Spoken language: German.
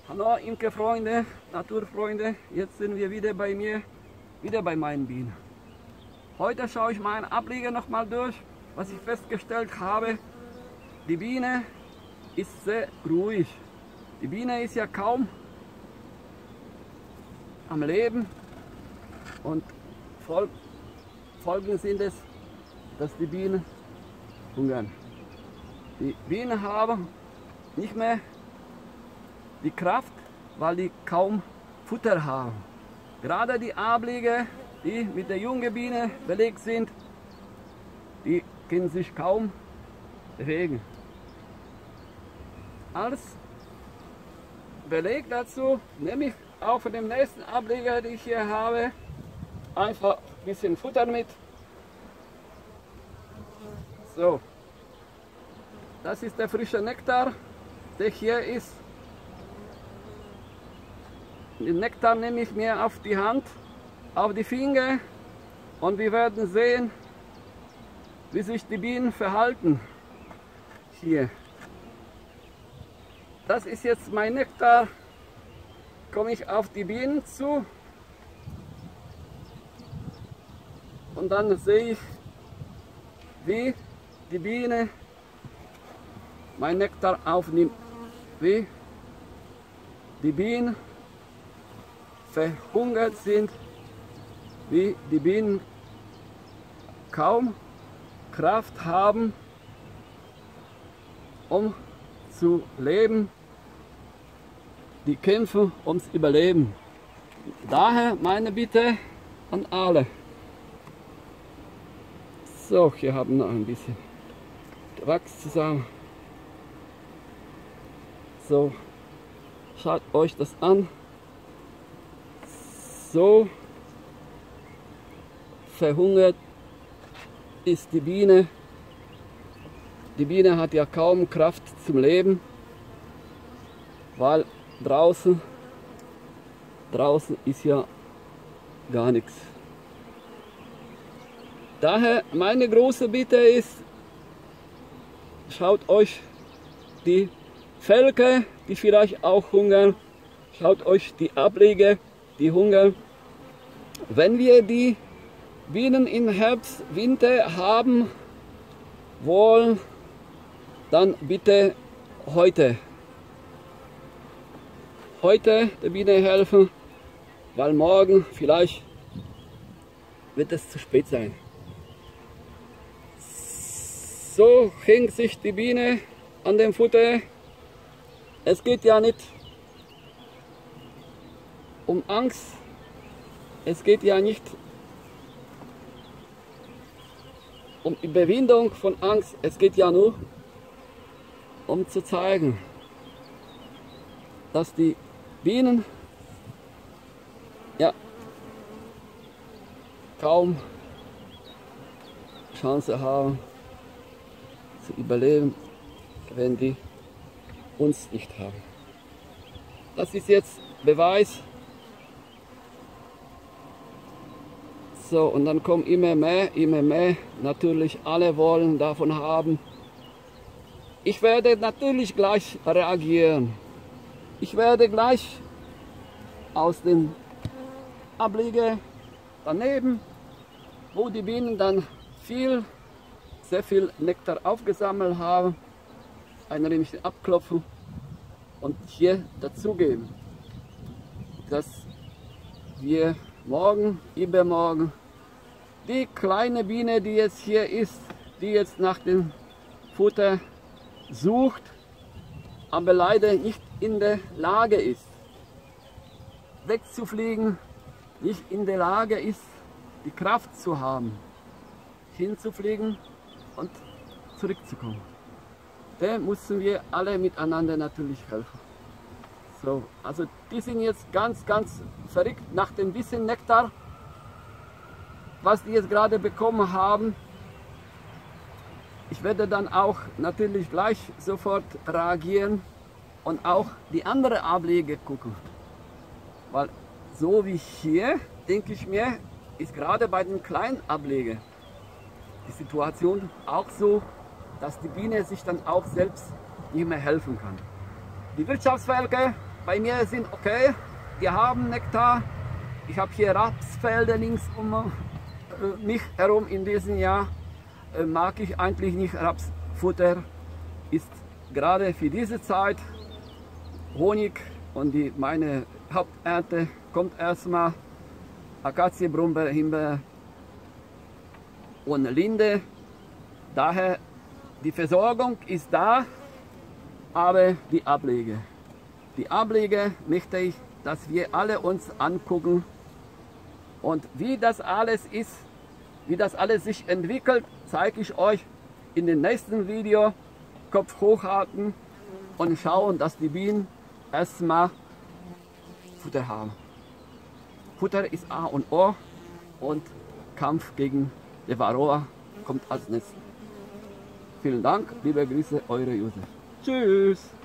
Hallo Imkerfreunde, Naturfreunde, jetzt sind wir wieder bei mir, wieder bei meinen Bienen. Heute schaue ich meinen Ableger nochmal durch, was ich festgestellt habe. Die Biene ist sehr ruhig. Die Biene ist ja kaum am Leben und Folgen sind es, dass die Bienen hungern. Die Bienen haben nicht mehr die Kraft, weil die kaum Futter haben. Gerade die Ableger, die mit der jungen Biene belegt sind, die können sich kaum bewegen. Als Beleg dazu nehme ich auch von dem nächsten Ableger, den ich hier habe, einfach ein bisschen Futter mit. So, das ist der frische Nektar, der hier ist. Den Nektar nehme ich mir auf die Hand, auf die Finger und wir werden sehen, wie sich die Bienen verhalten. Hier. Das ist jetzt mein Nektar. Komme ich auf die Bienen zu und dann sehe ich, wie die Biene mein Nektar aufnimmt, wie die Bienen verhungert sind, wie die Bienen kaum Kraft haben, um zu leben, die kämpfen ums Überleben. Daher meine Bitte an alle. So, hier haben wir noch ein bisschen Wachs zusammen. So, schaut euch das an. So verhungert ist die Biene. Die Biene hat ja kaum Kraft zum Leben, weil draußen ist ja gar nichts. Daher meine große Bitte ist, schaut euch die Völker, die vielleicht auch hungern, schaut euch die Ableger, die hungern. Wenn wir die Bienen im Herbst, Winter haben wollen, dann bitte heute der Biene helfen, weil morgen vielleicht wird es zu spät sein. So hängt sich die Biene an dem Futter. Es geht ja nicht um Angst, es geht ja nicht um Überwindung von Angst, es geht ja nur um zu zeigen, dass die Bienen ja kaum Chance haben zu überleben, wenn die uns nicht haben. Das ist jetzt Beweis. So, und dann kommen immer mehr. Natürlich alle wollen davon haben. Ich werde natürlich gleich reagieren. Ich werde gleich aus dem Ableger daneben, wo die Bienen dann sehr viel Nektar aufgesammelt haben, ein wenig abklopfen und hier dazugeben, dass wir morgen, übermorgen, die kleine Biene, die jetzt hier ist, die jetzt nach dem Futter sucht, aber leider nicht in der Lage ist, wegzufliegen, nicht in der Lage ist, die Kraft zu haben, hinzufliegen und zurückzukommen. Da müssen wir alle miteinander natürlich helfen. So, also die sind jetzt ganz verrückt nach dem bisschen Nektar, was die jetzt gerade bekommen haben. Ich werde dann auch natürlich gleich sofort reagieren und auch die anderen Ableger gucken. Weil so wie hier, denke ich mir, ist gerade bei den kleinen Ablegern die Situation auch so, dass die Biene sich dann auch selbst nicht mehr helfen kann. Die Wirtschaftsvölker bei mir sind okay, die haben Nektar. Ich habe hier Rapsfelder links um mich herum in diesem Jahr. Mag ich eigentlich nicht Rapsfutter. Ist gerade für diese Zeit Honig und meine Haupternte kommt erstmal Akazie, Brombeer, Himbeer und Linde. Daher die Versorgung ist da, aber die Ablege. Die Ablege möchte ich, dass wir alle uns angucken und wie das alles ist, wie das alles sich entwickelt, zeige ich euch in dem nächsten Video. Kopf hochhalten und schauen, dass die Bienen erstmal Futter haben. Futter ist A und O und Kampf gegen die Varroa kommt als nächstes. Vielen Dank, liebe Grüße, eure Josef. Tschüss!